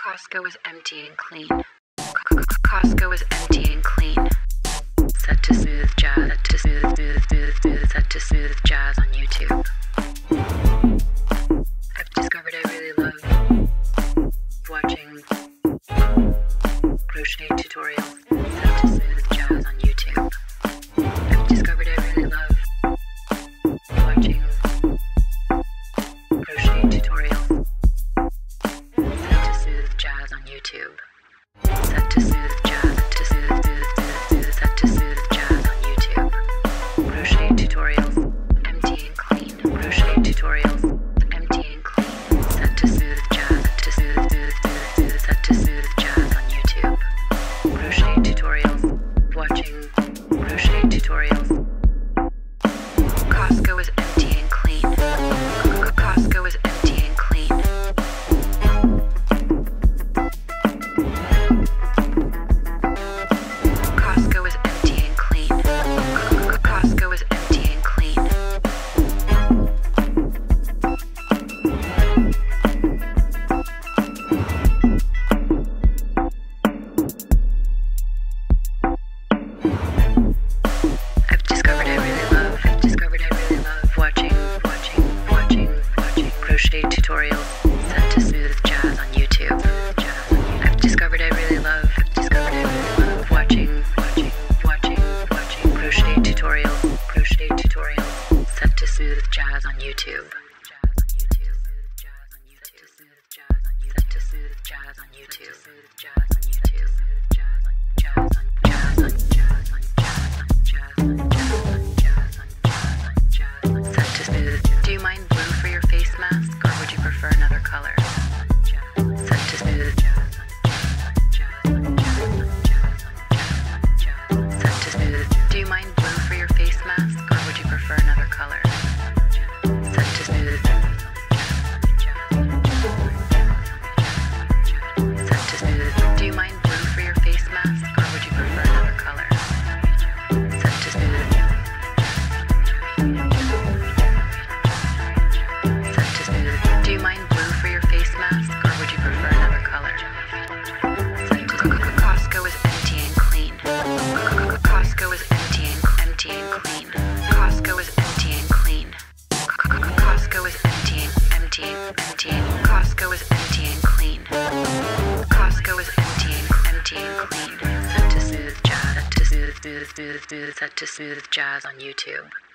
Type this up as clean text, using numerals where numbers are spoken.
Costco is empty and clean. Costco is empty and clean. Set to smooth jazz, set to set to smooth jazz on YouTube. I've discovered I really love watching crochet tutorials set to smooth jazz on YouTube. I've discovered I really love watching crochet tutorials set to smooth jazz on YouTube. Set to smooth jazz, set to set to smooth jazz on YouTube. Crochet tutorials, empty and clean. Crochet tutorials, empty and clean. Set to smooth jazz, set to smooth jazz on YouTube. Crochet tutorials, watching crochet tutorials. Costco is empty and clean. Costco is empty and clean. Costco is empty and clean. Costco is empty and clean. I've discovered I really love watching crochet tutorials set to smooth jazz on YouTube. I've discovered I really love watching crochet tutorials set to smooth jazz on YouTube. Set to smooth jazz on YouTube. Set to smooth. Do you mind blue for your face mask, or would you prefer another color? Set to smooth. Set to smooth. Do you mind blue for your face mask, or would you prefer another color? Set to smooth. Set to smooth. Do you mind blue for your face mask, or would you prefer another color? Set to smooth. Set to smooth. Do you mind blue for your face mask, or would you prefer another color? Set to Costco is empty and clean. Costco is empty and clean. Costco is empty and clean. Costco is empty. Costco is empty and clean. Costco is empty and clean. Set to smooth jazz. Set to smooth jazz on YouTube.